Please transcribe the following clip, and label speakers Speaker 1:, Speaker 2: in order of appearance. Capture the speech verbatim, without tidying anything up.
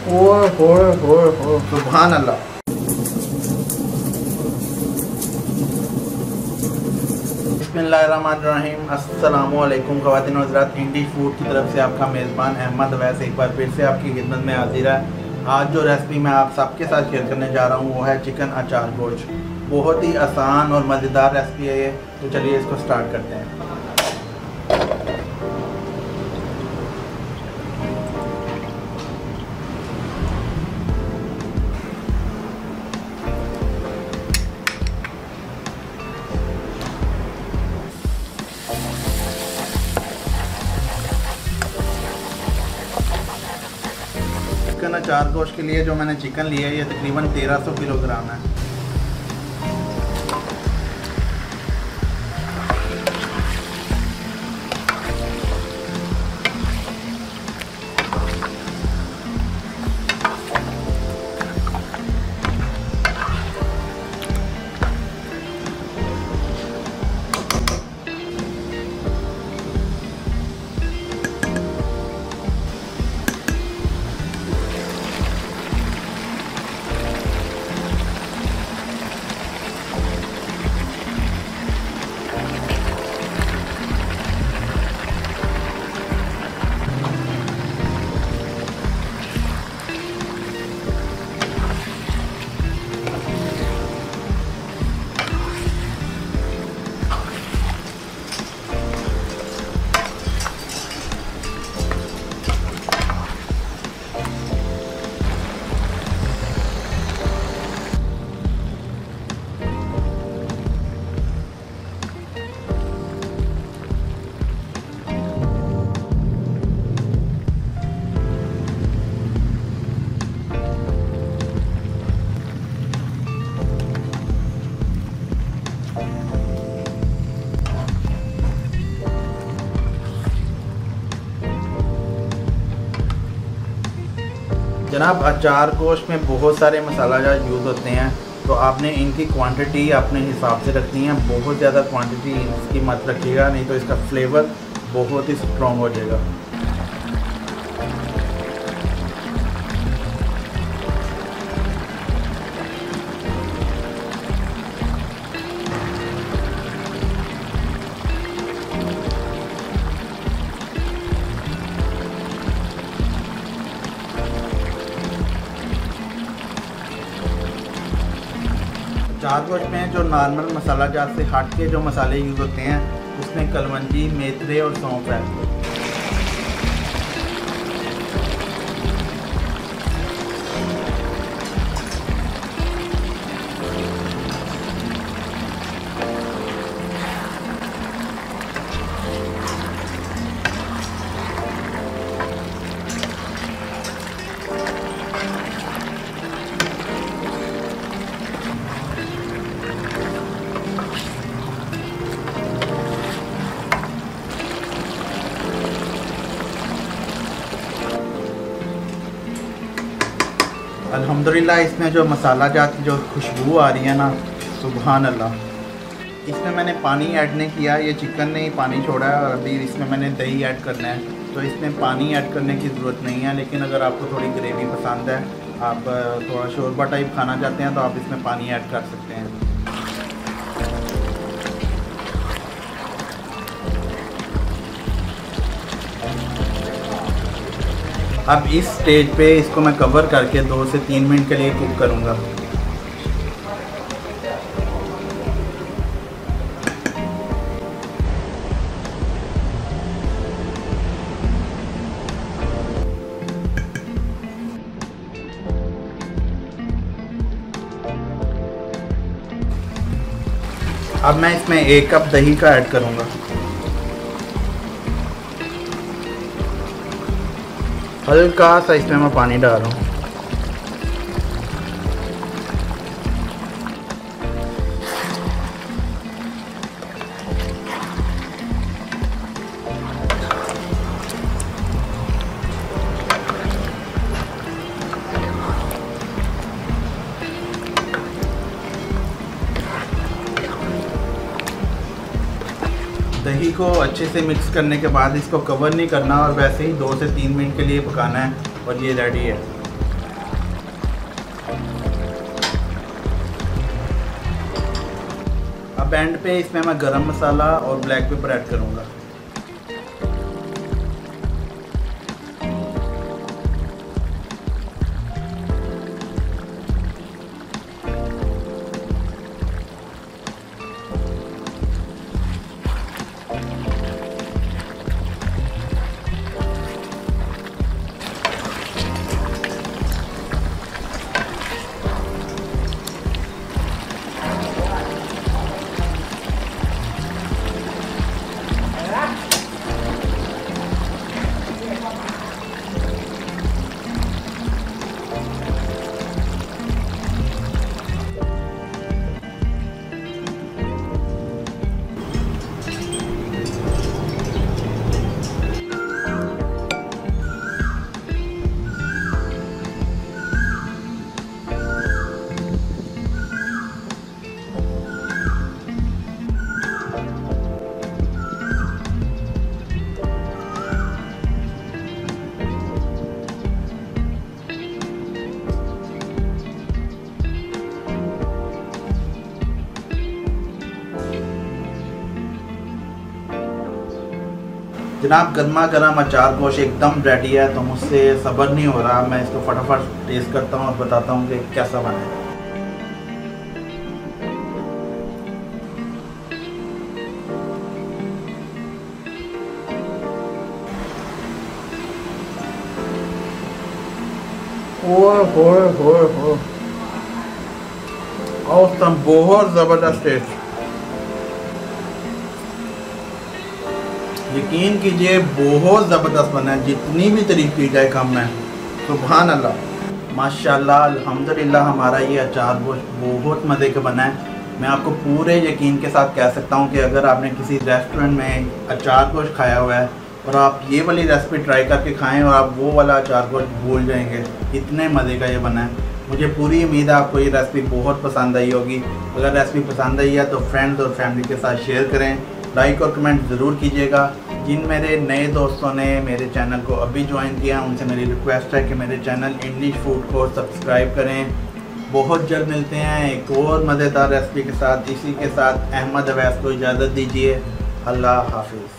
Speaker 1: ओए होए होए होए सुभान अल्लाह। बिस्मिल्लाहिर्रहमानिर्रहीम। अस्सलामुअलैकुम ख़वातीन व हज़रात, इंडी फूड की तरफ से आपका मेज़बान अहमद अवैस एक बार फिर से आपकी खिदमत में हाजिर है। आज जो रेसिपी मैं आप सबके साथ शेयर करने जा रहा हूँ वो है चिकन अचार गोश्त। बहुत ही आसान और मज़ेदार रेसिपी है ये, तो चलिए इसको स्टार्ट करते हैं। चिकन अचार गोश्त के लिए जो मैंने चिकन लिया है ये तकरीबन तेरह सौ किलोग्राम है। जनाब, अचार गोश्त में बहुत सारे मसाला जात यूज़ होते हैं, तो आपने इनकी क्वांटिटी अपने हिसाब से रखनी है। बहुत ज़्यादा क्वांटिटी इसकी मत रखिएगा, नहीं तो इसका फ्लेवर बहुत ही स्ट्रॉन्ग हो जाएगा। अचार गोश्त में जो नॉर्मल मसाला जात से हट के जो मसाले यूज़ होते हैं उसमें कलवंजी, मेथरे और सौंफ है। अल्हम्दुलिल्लाह, इसमें जो मसाला जात की जो खुशबू आ रही है ना, सुभान अल्लाह। इसमें मैंने पानी ऐड नहीं किया, ये चिकन ने ही पानी छोड़ा है और अभी इसमें मैंने दही ऐड करना है, तो इसमें पानी ऐड करने की ज़रूरत नहीं है। लेकिन अगर आपको थोड़ी ग्रेवी पसंद है, आप थोड़ा शोरबा टाइप खाना चाहते हैं, तो आप इसमें पानी ऐड कर सकते हैं। अब इस स्टेज पे इसको मैं कवर करके दो से तीन मिनट के लिए कुक करूँगा। अब मैं इसमें एक कप दही का ऐड करूँगा। हल्का सा इसमें मैं पानी डाल रहा हूँ। दही को अच्छे से मिक्स करने के बाद इसको कवर नहीं करना और वैसे ही दो से तीन मिनट के लिए पकाना है और ये रेडी है। अब एंड पे इसमें मैं गरम मसाला और ब्लैक पेपर ऐड करूँगा। जनाब गर्मा गर्म अचार गोश एकदम रेडी है, तो मुझसे सब्र नहीं हो रहा। मैं इसको फटाफट टेस्ट करता हूँ और बताता हूँ कि कैसा बना है। ओए होए होए होए, औसम, बहुत ज़बरदस्त टेस्ट। यकीन कीजिए बहुत ज़बरदस्त बना है, जितनी भी तारीफ की जाए कम है। सुभान अल्लाह, माशाल्लाह, अल्हम्दुलिल्लाह। हमारा ये अचार गोश्त बहुत मज़े का बना है। मैं आपको पूरे यकीन के साथ कह सकता हूँ कि अगर आपने किसी रेस्टोरेंट में अचार गोश्त खाया हुआ है और आप ये वाली रेसिपी ट्राई करके खाएं और आप वो वाला अचार गोश्त भूल जाएंगे, इतने मज़े का ये बना है। मुझे पूरी उम्मीद है आपको ये रेसिपी बहुत पसंद आई होगी। अगर रेसिपी पसंद आई है तो फ्रेंड्स और फैमिली के साथ शेयर करें, लाइक और कमेंट ज़रूर कीजिएगा। जिन मेरे नए दोस्तों ने मेरे चैनल को अभी ज्वाइन किया, उनसे मेरी रिक्वेस्ट है कि मेरे चैनल इंग्लिश फूड को सब्सक्राइब करें। बहुत जल्द मिलते हैं एक और मज़ेदार रेसिपी के साथ। इसी के साथ अहमद अवैस को इजाज़त दीजिए। अल्लाह हाफिज़।